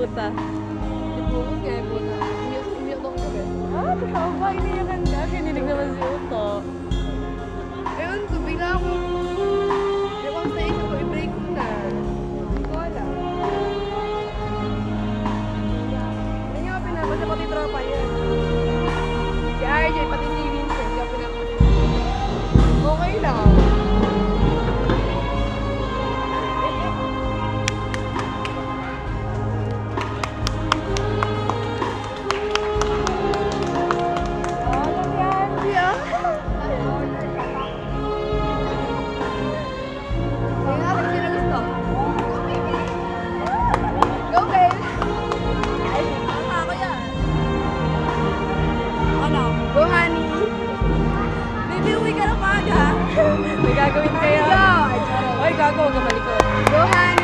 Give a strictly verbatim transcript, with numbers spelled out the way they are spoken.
puta. Ibungot nga yung puta. Umiyak daw ko eh. Ah, totoo ba? Iniyakan ka? Kinilig naman si Uto. Ayun, to, bigla ako. Di ko sa isip ko, i-break mo na. Hindi ko alam. Hindi nga pinapasa pati tropa yun. Si R J, pati si Vincent, hindi ka pinapasa. Okay lang. Go, honey. Baby, uwi ka na maaga. May gagawin kayo? Go! Ay, gago, huwag ka malikot. Go, honey.